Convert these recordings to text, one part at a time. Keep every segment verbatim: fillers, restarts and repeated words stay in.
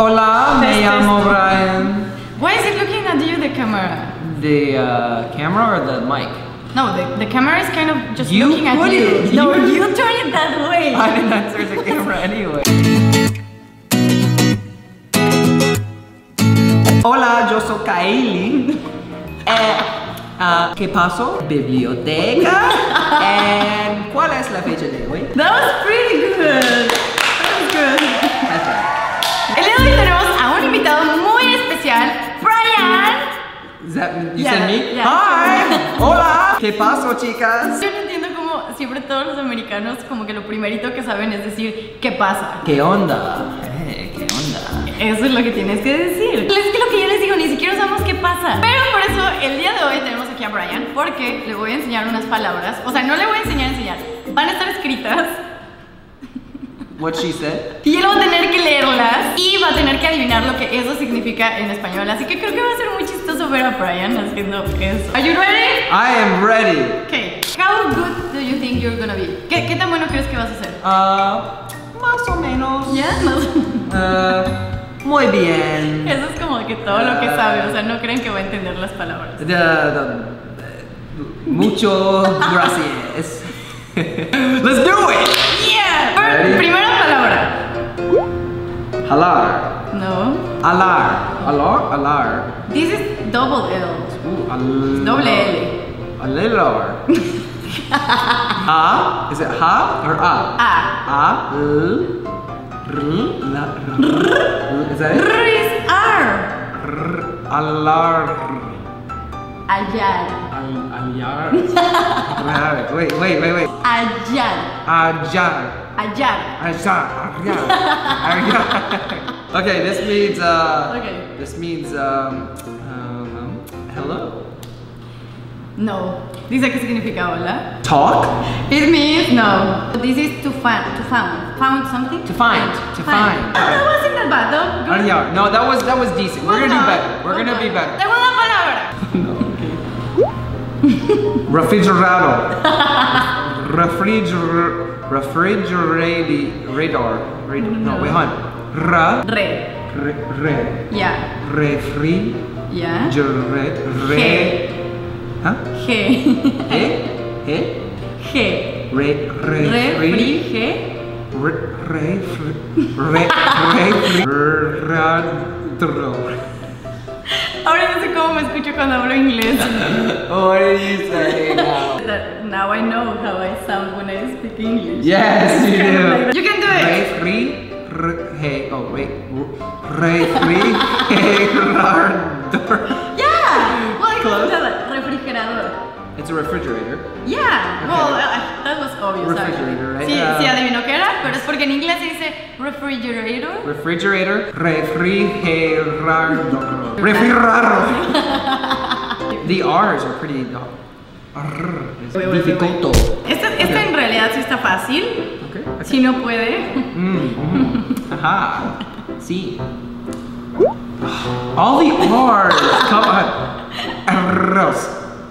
Hola, me llamo Brian. Why is it looking at you, the camera? The uh, camera or the mic? No, the, the camera is kind of just You looking at put you. it. No, You- you turn it that way. I did not turn the camera anyway. Hola, yo soy Kylie. Eh, uh, ¿Qué pasó? Biblioteca. And ¿cuál es la fecha de hoy? That was pretty good. That was good. That's right. El día de hoy tenemos a un invitado muy especial, Brian. Is that, you Yeah, said me? yeah. Hi! Hola! ¿Qué pasó, chicas? Yo no entiendo cómo siempre todos los americanos como que lo primerito que saben es decir, ¿qué pasa? ¿Qué onda? Eh, ¿Qué onda? Eso es lo que tienes que decir. Es que lo que yo les digo, ni siquiera sabemos qué pasa. Pero por eso el día de hoy tenemos aquí a Brian, porque le voy a enseñar unas palabras. O sea, no le voy a enseñar a enseñar. Van a estar escritas. What she said? Y él va a tener que leerlas y va a tener que adivinar lo que eso significa en español. Así que creo que va a ser muy chistoso ver a Brian haciendo eso. Are you ready? I am ready. Okay. How good do you think you're gonna be? ¿Qué, qué tan bueno crees que vas a ser? Uh, más o menos. ¿Ya? Más- Uh, muy bien. Eso es como que todo lo que sabe. O sea, no creen que va a entender las palabras. The, the, mucho gracias. Let's do it. Yeah. Ready? Primera palabra. Alar. No. Alar. Alar. Alar. This is double L. Ooh, al Doble L. Alar. A. Is it ha or a? A. A. L. R. La. R. Is that it? R is R. R. Alar. Ayar. Al. Alar. Wait. Wait. Wait. Wait. Ayar. Ajar. Ayar. Ajar. Ajar. Ajar. Okay. This means. Uh, Okay. This means. Um. um hello. No. ¿Dice qué significa hola? Talk. It means no. This is to find. To found. Found something? To find. To find. Oh, that wasn't that bad though. Good. Ajar. No, that was that was decent. We're gonna do better. We're gonna be better. Segunda palabra. Refrigerador. Refriger. Refrigerator. Radar. No, wait, hon. Ra. Re. Re. Re. Ya. Refri. Ya. Re. Re. G. Huh? G. Eh? Eh? G. Re. Re. Refri. G. Re. Re. Re. Re. Refrigerador. Ahora no sé cómo me escucho cuando hablo inglés. What did you say now? That now I know how I sound when I speak English. Yes, you Kind of do. like that. You can do it. Refri. Re, hey, oh wait. Refrigerador. Yeah. Well, I Close. can do that. Refrigerador. It's a refrigerator. Yeah. Okay. Well, uh, that was obvious. Refrigerator, right? Sí, Uh, sí adivino qué era, pero es porque en inglés se dice refrigerator. Refrigerator. Refrigerador. Refrigerador. The R's are pretty. Arr, es Wait, wait, wait, difficulto. Esta, esta Okay. en realidad sí está fácil. Okay. okay. Si no puede. Mm, mm. Ajá. Sí. All the R's. Come on. Arroz.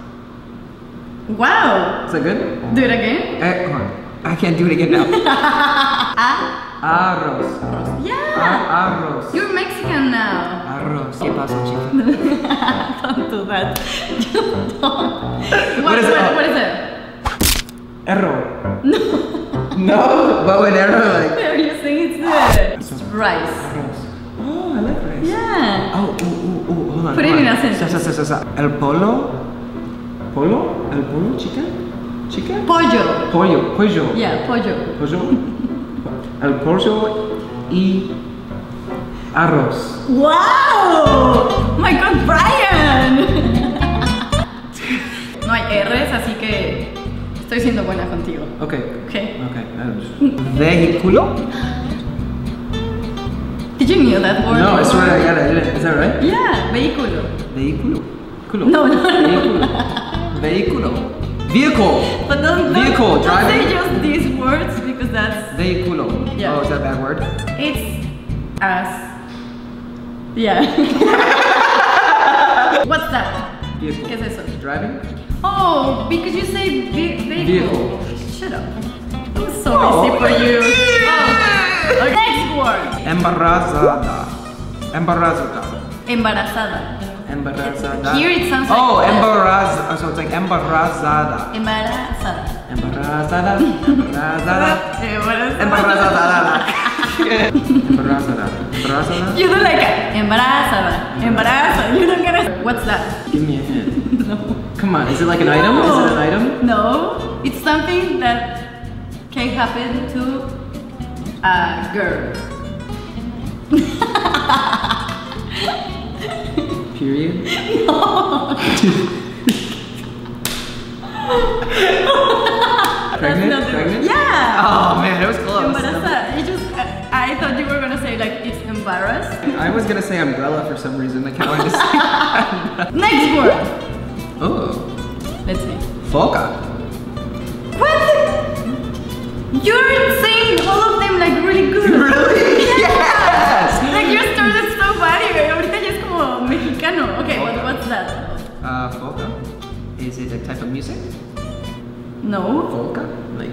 Wow. Is that good? Do it again. Eh, hold on. I can't do it again now. A. Arroz. Yeah. A- arroz. You're Mexican now. Arroz. ¿Qué pasó, chica? Don't do that. You don't. What, What is it? what, what is it? Error. No. No. But when error, like. What are you saying? It's the rice. Arroz. Oh, I like rice. Yeah. Oh, oh, oh, oh, hold on. Put it hold in on. acento. Sa, sa, sa, sa, sa. El polo. Polo? El polo, chica? Chica? Pollo. Pollo. Pollo. Yeah, pollo. Pollo. El pollo y arroz. ¡Wow! My God, Brian. No hay R's, así que estoy siendo buena contigo. Okay. Okay. Okay. Vehículo? Did you know that word? No, I swear I got it. Is that right? Yeah, vehículo. Vehículo. Culo. No, no, no. Vehículo. Vehículo. Vehicle. But don't, don't, Vehicle, don't say driving. just these words because that's Vehículo. Yeah. Oh, is that a bad word? it's us. Yeah. What's that? Vehicle. ¿Qué es eso? Driving? Oh, because you say ve- vehicle. Vehicle. Shut up. It was so Oh. easy for you. Oh. Okay, next word. Embarazada. Embarazada. Embarazada. Embarazada. Here it sounds like Oh, embarazada. So it's like embarazada. Embarazada. Embarazada. Embarazada. Embarazada. Embarazada. Embarazada. Embarazada. You do like a embarazada. Embarazada. You don't get it. What's that? Give me a hint. No. Come on, is it like an item? Is it an item? No. It's something that can happen to a girl. Period? No. Pregnant? That's not the Pregnant? word. Yeah. Oh man, it was close. Embarazada. You just, I, I thought you were gonna say like it's embarrassed. I was gonna say umbrella for some reason. I kind of wanted to say. Next word. Oh, Let's see. foca. What? You're saying all of them like really good. Really? Yes. Like you started so bad. Y ahorita ya es como mexicano. Okay, what, what's that? Uh, foca. Is it a type of music? No. Foca? Like.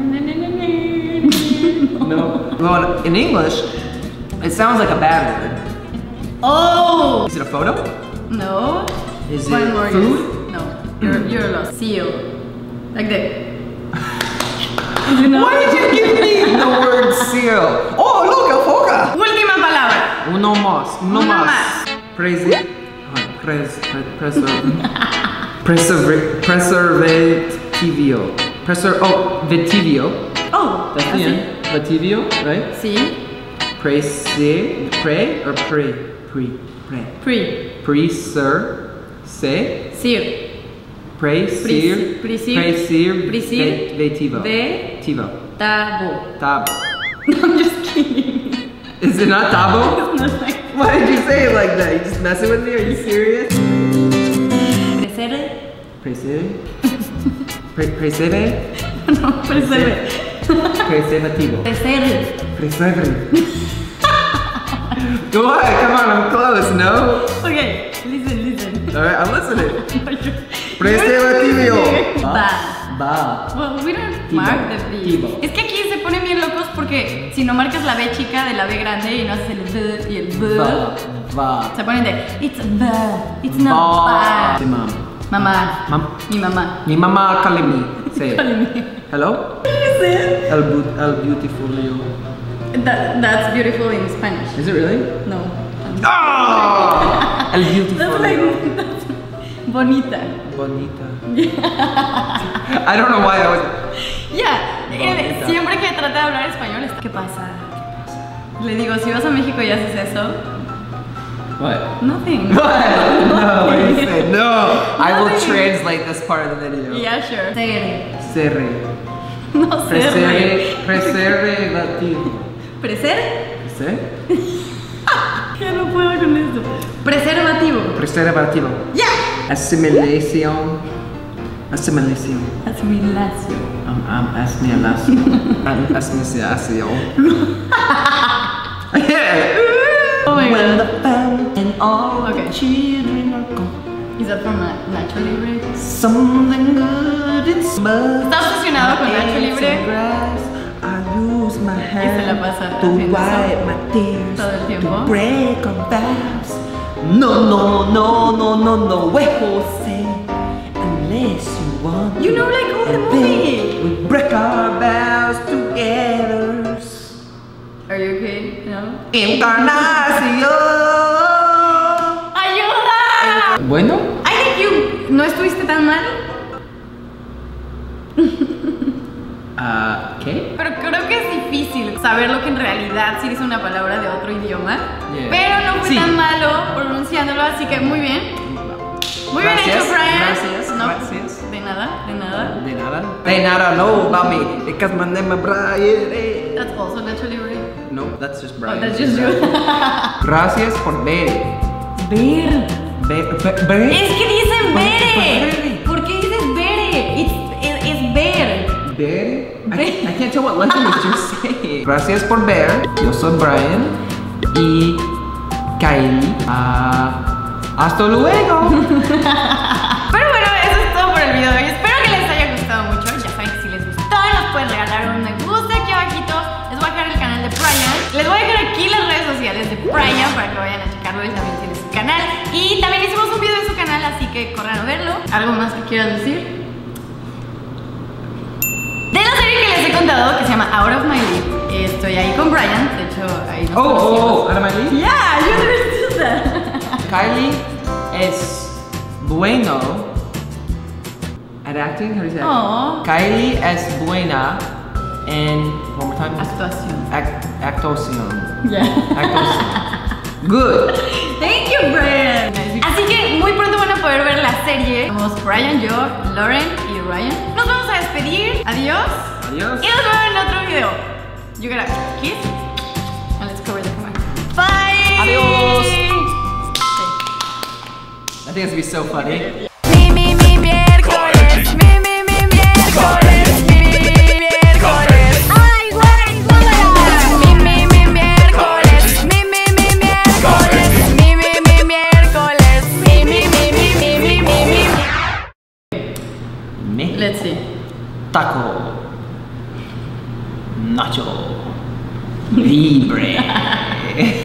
No. Well, in English, it sounds like a bad word. Oh. Is it a photo? No. Is One it more food? guess. No. You're you're lost. Seal. Like that. You know? Why did you give me the word seal? Oh, look, a foca. Última palabra. Uno más. Uno Una más. más. Presi. Pres. Preserve. Preserve. Preservativio. Preser. Oh, vitivio. Oh. That's the así. end. Vitivio, right? Sí. Prese. Pray or pray? Pre. Pray. Pre. Preser. Se. Sir. Presir. Presir. Presir. Presir. Vetivo. Ve- Tivo. Tabo. Tabo. No, I'm just kidding. Is it not tabo? It's not like Why did you say it like that? You just messing with me? Are you serious? Presere. Presere. Pre presere. No, presere. Preservativo. Presere. Preserve. Go ahead, come on, I'm close, no? Okay, listen, listen. Alright, I'm listening. No, you're- Preservativo. Va. Va. Well, we don't Tivo. mark the B. Tivo. Es que aquí se ponen bien locos porque si no marcas la B chica de la B grande y no haces el B y el B, Va. Va. se ponen de it's B, it's not Va. B. De mom. Mamá. Mam. Mi mamá. Mi mamá calling me. Say it. Calling me. Hello? What is it? El, bu el beautiful you. That, that's beautiful in Spanish. Is it really? No. Oh! El beautiful That's like you. that's bonita. Bonita. I don't know why I was. Ya, él Bonita. siempre que trata de hablar español está. ¿Qué pasa? Le digo, si vas a México y haces eso, What? nothing. What? No, what you said. No. I will Nothing. translate this part of the video. Yeah, sure. Segre. Serre. No sé. Preserve. Preservativo. ¿Preser? ¿Sí? Ya no puedo con esto. Preservativo. Preservativo. Ya. Asimilación. Asimilación. Asimilación. Um, um, asimilación. Um, asimilación. Oh my When the god. family and all Okay. the children are gone, Is that from Na- Nacho Libre? something good is must. ¿Estás obsesionado con Nacho Libre? I use my se la hand pasa to haciendo wipe eso my tears, todo el tiempo. to break our vows. No, no, no, no, no, no way, Jose. Unless you want. You know like all the and movie. then we break our vows together. Are you okay? No. Encarnación. ¡Ayuda! Bueno. I think you no estuviste tan mal. Ah, ¿qué? Pero creo que es difícil saber lo que en realidad sí dice una palabra de otro idioma. Yeah. Pero no fue Sí. tan malo pronunciándolo, así que muy bien. Muy Gracias, bien hecho, Brian. gracias, No, gracias. De nada, de nada. De nada. De nada, no, mami. Because my name is Brian. That's also Nacho Libre. No, that's just Oh, Brian. that's just you. Gracias por ver. Ver. Ver, ver, ver. Es que dicen ¿Por qué? bere. ¿Por qué dices bere? It's, it, it's ver. Ver. I, Ver. I can't tell what language you're saying. Gracias por ver. Yo soy Brian. Y Kylie. Ah, hasta luego. Pero bueno, eso es todo por el video de hoy. Espero que les haya gustado mucho. Ya saben que si les gustó, nos pueden regalar un me gusta aquí abajito. Les voy a dejar el canal de Brian Les voy a dejar aquí las redes sociales de Brian para que vayan a checarlo. Él también tiene su canal. Y también hicimos un video en su canal, así que corran a verlo. ¿Algo más que quieras decir? De la serie que les he contado, que se llama Out of My League, estoy ahí con Brian. De hecho, ahí nos Oh, conocimos. oh, out of my league? Yeah, you understood that. Kylie es bueno at acting. How do you say that? Oh. Kylie es buena en one more time. Actuación. Act actuación. Yeah. Actuación. Good. Thank you, Brian. Así que muy pronto van a poder ver la serie. Somos Brian, yo, Lauren y Ryan. Nos vamos a despedir. Adiós. Adiós. Y nos vemos en otro video. You gotta kiss and let's cover the camera. Bye. Adiós. Sí. I think it's gonna be so funny. Mi, mi, mi, miércoles. Mi, mi, mi, miércoles. Mi, mi, mi, miércoles. Ay, güey, cólera. Mi, mi, mi, miércoles. Mi, mi, mi, miércoles. Mi, mi, mi, miércoles. Mi, mi, mi, mi, mi, mi, mi, mi. Me. Let's see. Taco. Nacho. Libre.